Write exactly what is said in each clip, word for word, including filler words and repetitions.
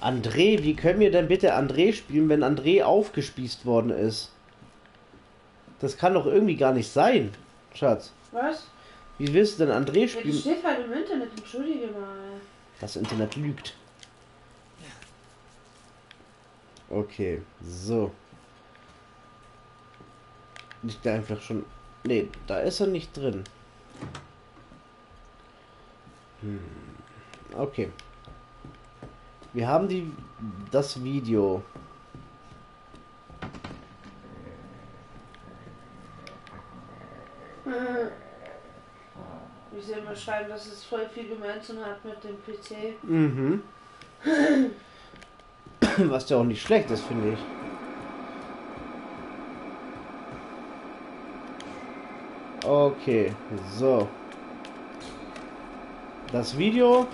André, wie können wir denn bitte André spielen, wenn André aufgespießt worden ist? Das kann doch irgendwie gar nicht sein, Schatz. Was? Wie willst du denn André Ja, spielen? das steht halt im Internet, entschuldige mal. Das Internet lügt. Okay, so. Nicht da einfach schon... Nee, da ist er nicht drin. Hm. Okay. Wir haben die das Video. Wie sie immer schreiben, dass es voll viel gemeinsam hat mit dem P C. Mhm. Was ja auch nicht schlecht ist, finde ich. Okay, so. Das Video.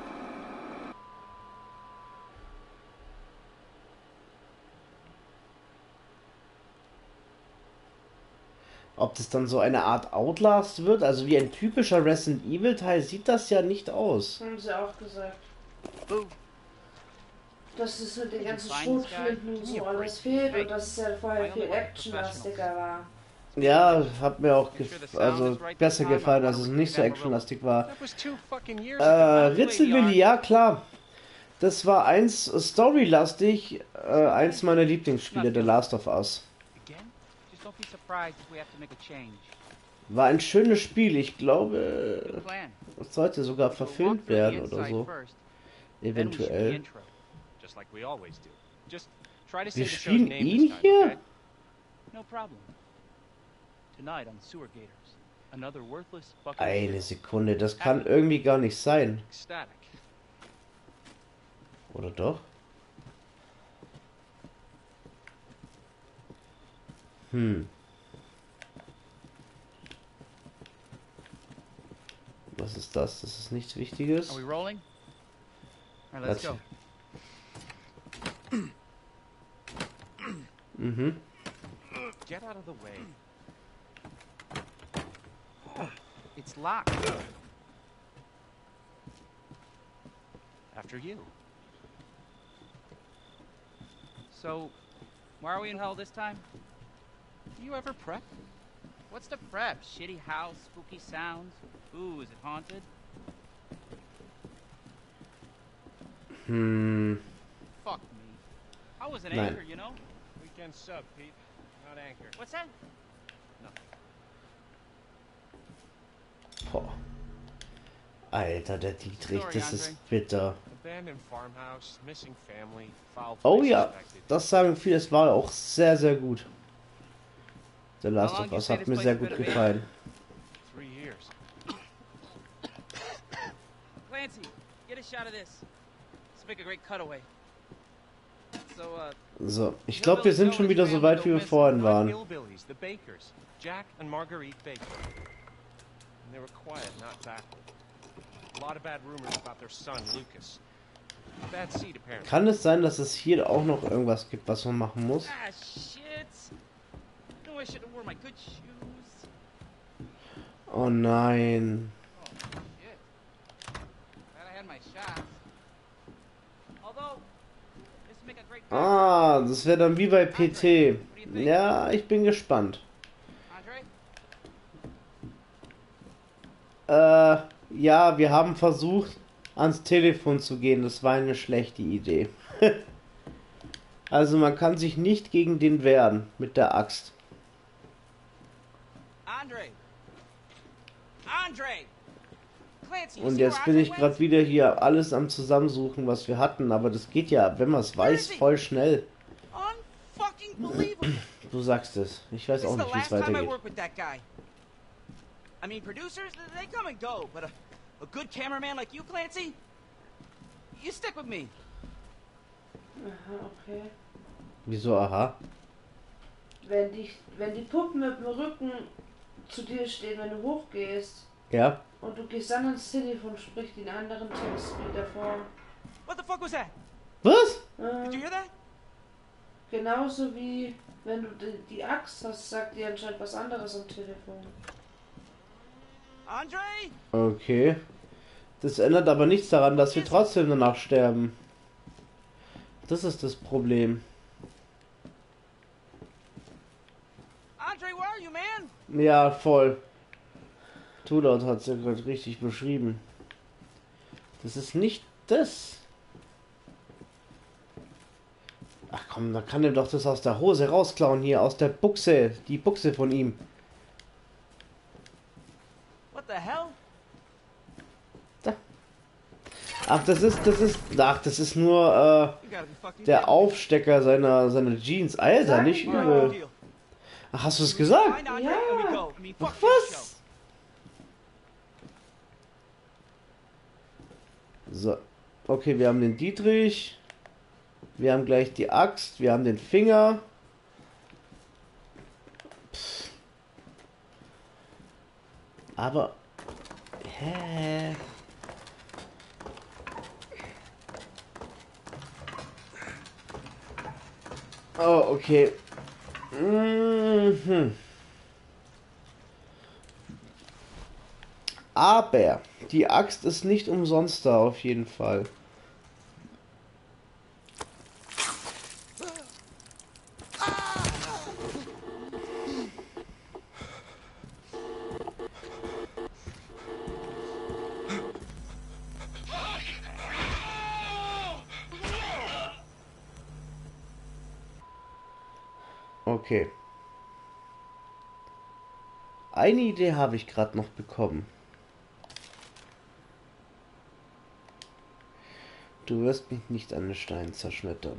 Ob das dann so eine Art Outlast wird, also wie ein typischer Resident Evil Teil, sieht das ja nicht aus. Haben sie auch gesagt. Dass es mit den ganzen Schrotflinten und so alles fehlt und dass es ja vorher viel actionlastiger war. Ja, hat mir auch gef also besser gefallen, dass es nicht so actionlastig war. Äh, Ritzelwilli, ja klar. Das war eins storylastig, äh, eins meiner Lieblingsspiele, The Last of Us. War ein schönes Spiel, ich glaube, es sollte sogar verfilmt werden oder so. Eventuell. Wir spielen ihn hier? Eine Sekunde, das kann irgendwie gar nicht sein. Oder doch? Hm. Was ist das? Das ist nichts Wichtiges. Let's go. Mhm. Get out of the way. It's locked. After you. So, why are we in hell this time? Do you ever prep? What's the prep? Shitty house, spooky sounds. Ooh, is it haunted? Hmm. Fuck me. I was an Nein. anchor, you know? Weekend sub, Pete. Not anchor. What's that? Nothing. Boah. Alter, der Dietrich, das ist bitter. Oh ja, das sagen viele, es war auch sehr, sehr gut. The Last of Us hat mir sehr gut gefallen. Clancy, get a shot of this. Let's make a great cutaway. So, uh, So, ich glaube, wir sind schon wieder so weit, wie wir vorhin waren. Jack and Marguerite Baker. And they were quiet, not backward. A lot of bad rumors about their son, Lucas. Bad seed, apparently. Kann es sein, dass es hier auch noch irgendwas gibt, was man machen muss? ah, shit. No, I should have worn my good shoes. Oh nein. Oh, shit. Glad I had my shots. Although, this would make a great Ah, das wäre dann wie bei P T. Ja, ich bin gespannt. Andre? Äh, ja, wir haben versucht, ans Telefon zu gehen. Das war eine schlechte Idee. Also man kann sich nicht gegen den wehren mit der Axt. Andre! Andre! Clancy, Und jetzt bin ich gerade wieder hier alles am Zusammensuchen, was wir hatten. Aber das geht ja, wenn man es weiß, voll schnell. Du sagst es. Ich weiß auch nicht, wie es weitergeht. I mean, producers, they come and go, but a, a good cameraman like you, Clancy, you stick with me. Aha, okay. Wieso, aha? Wenn die, wenn die Puppen mit dem Rücken zu dir stehen, wenn du hochgehst. Ja. Und du gehst dann ans Telefon, sprich den anderen Text wieder vor. What the fuck was that? Was? Äh, Did you hear that? genauso wie wenn du die, die Axt hast, sagt dir anscheinend was anderes am Telefon. Andre? Okay. Das ändert aber nichts daran, dass wir trotzdem danach sterben. Das ist das Problem. Andre, where are you, man? Ja, voll. Tudor hat es ja gerade richtig beschrieben. Das ist nicht das. Ach komm, da kann er doch das aus der Hose rausklauen hier, aus der Buchse, die Buchse von ihm. What the hell? Da. Ach, das ist, das ist, ach, das ist nur äh, der Aufstecker seiner, seiner Jeans. Alter, nicht übel. Ach, hast du es gesagt? Ja. Ach, was? So, okay, wir haben den Dietrich. Wir haben gleich die Axt, wir haben den Finger. Pff. Aber... Hä? Oh, okay. Mhm. Aber die Axt ist nicht umsonst da, auf jeden Fall. Okay. Eine Idee habe ich gerade noch bekommen. Du wirst mich nicht an den Stein zerschmettern.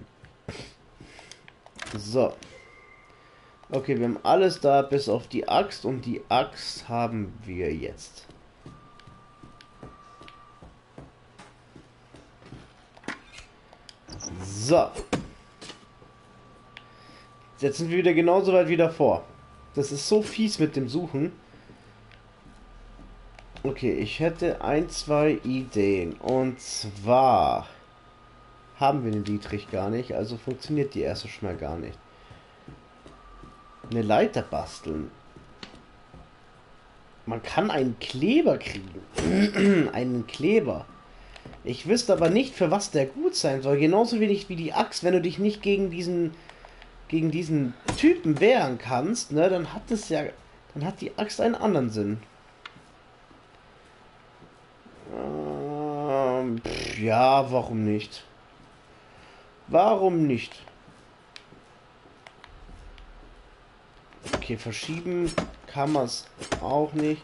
So. Okay, wir haben alles da, bis auf die Axt. Und die Axt haben wir jetzt. So. Jetzt sind wir wieder genauso weit wie davor. Das ist so fies mit dem Suchen. Okay, ich hätte ein, zwei Ideen. Und zwar haben wir den Dietrich gar nicht, also funktioniert die erste schon mal gar nicht. Eine Leiter basteln. Man kann einen Kleber kriegen. Einen Kleber. Ich wüsste aber nicht, für was der gut sein soll. Genauso wenig wie die Axt. Wenn du dich nicht gegen diesen gegen diesen Typen wehren kannst, ne, dann hat es ja, dann hat die Axt einen anderen Sinn. Ähm, pff, ja, warum nicht? Warum nicht? Okay, verschieben kann man es auch nicht.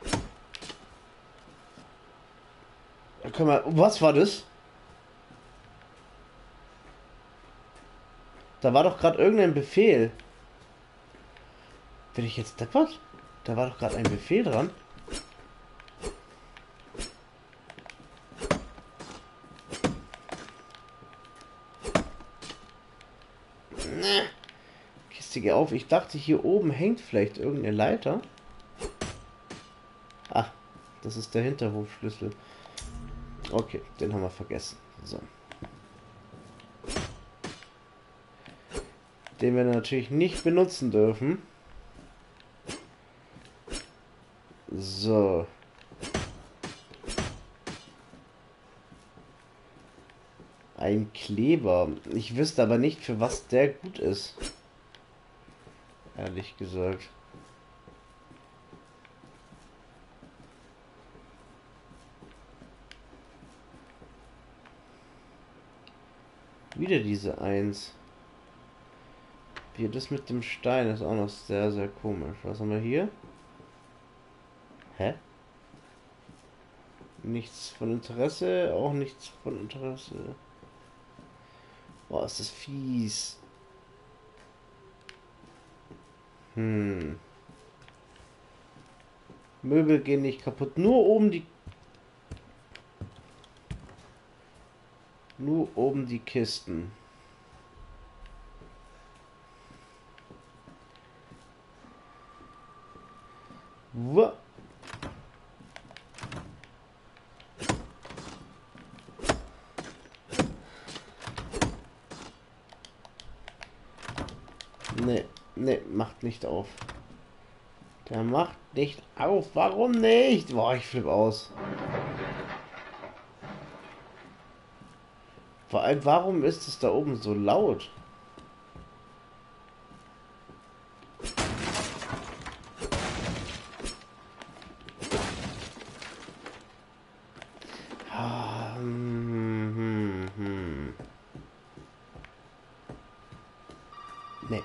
Da können wir. Was war das? Da war doch gerade irgendein Befehl. Bin ich jetzt deppert? Da war doch gerade ein Befehl dran. Ne. Kiste, geh auf. Ich dachte, hier oben hängt vielleicht irgendeine Leiter. Ach, das ist der Hinterhofschlüssel. Okay, den haben wir vergessen. So. Den wir natürlich nicht benutzen dürfen. So. Ein Kleber. Ich wüsste aber nicht, für was der gut ist. Ehrlich gesagt. Wieder diese Eins. Hier, das mit dem Stein ist auch noch sehr, sehr komisch. Was haben wir hier? Hä? Nichts von Interesse, auch nichts von Interesse. Boah, ist das fies. Hm. Möbel gehen nicht kaputt. Nur oben die... Nur oben die Kisten. Wow. Nee, nee, macht nicht auf. Der macht nicht auf. Warum nicht? Boah, ich flippe aus. Vor allem, warum ist es da oben so laut? Ah, hm, hm, hm. Nee.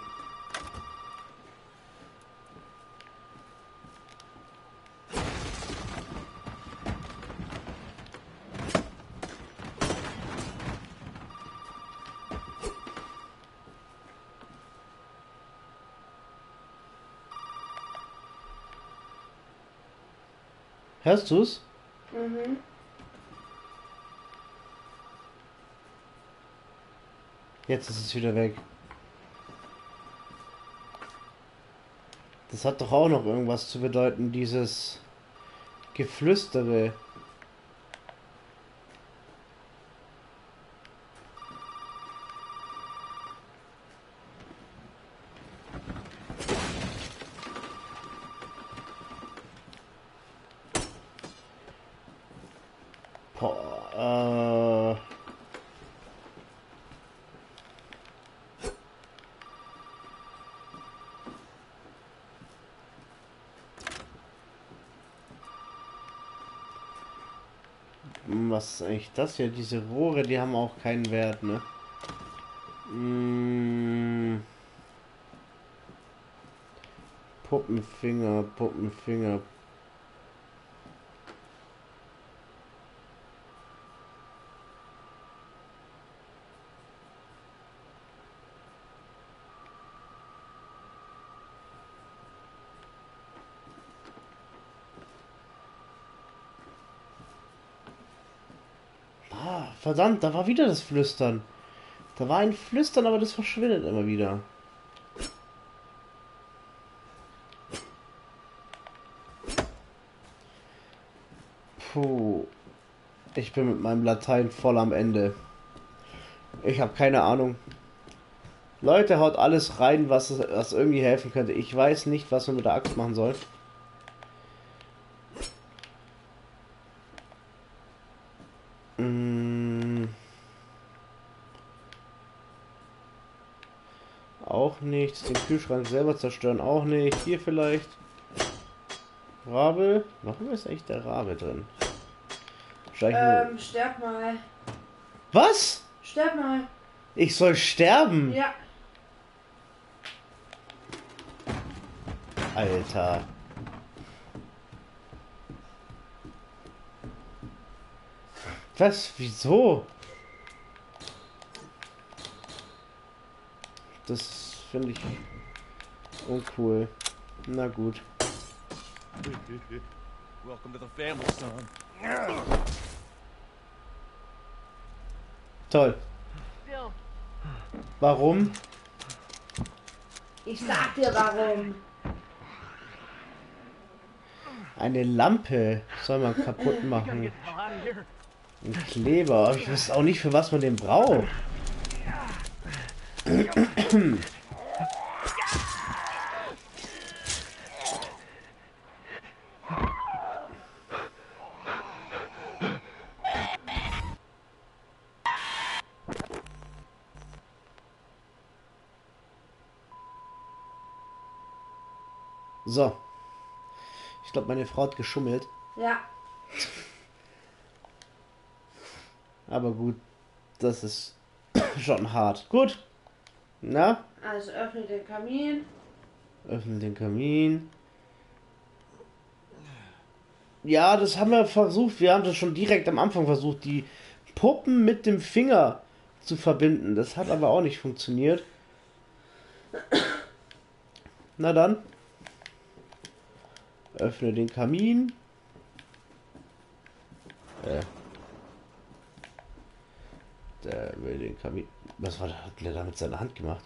Hörst du's? Mhm. Jetzt ist es wieder weg. Das hat doch auch noch irgendwas zu bedeuten, dieses Geflüstere. Boah, äh... Was ist eigentlich das hier? Diese Rohre, die haben auch keinen Wert, ne? Mm. Puppenfinger, Puppenfinger. Ah, verdammt, da war wieder das Flüstern. Da war ein Flüstern, aber das verschwindet immer wieder. Puh. Ich bin mit meinem Latein voll am Ende. Ich habe keine Ahnung. Leute, haut alles rein, was, was irgendwie helfen könnte. Ich weiß nicht, was man mit der Axt machen soll. Mm. Auch nichts. Den Kühlschrank selber zerstören auch nicht. Hier vielleicht. Rabe. Warum ist eigentlich der Rabe drin? Ähm, nur... sterb mal. Was? Sterb mal. Ich soll sterben? Ja. Alter. Was? Wieso? Das finde ich uncool. Na gut. Welcome to the family, son. Toll. Warum? Ich sag dir warum. Eine Lampe soll man kaputt machen. Ein Kleber. Ich weiß auch nicht, für was man den braucht. So. Ich glaube, meine Frau hat geschummelt. Ja. Aber gut, das ist schon hart. Gut. Na? Also öffne den Kamin. Öffne den Kamin. Ja, das haben wir versucht. Wir haben das schon direkt am Anfang versucht, die Puppen mit dem Finger zu verbinden. Das hat aber auch nicht funktioniert. Na dann. Öffne den Kamin. Äh. Der will den Kamin. Was war da? Hat der da mit seiner Hand gemacht?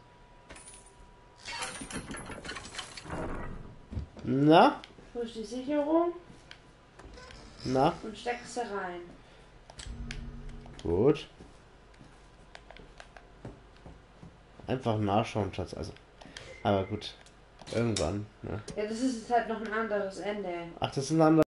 Na? Push die Sicherung. Na? Und steckst sie rein. Gut. Einfach nachschauen, Schatz. Also. Aber gut. Irgendwann. Ne? Ja, das ist jetzt halt noch ein anderes Ende. Ach, das ist ein anderes.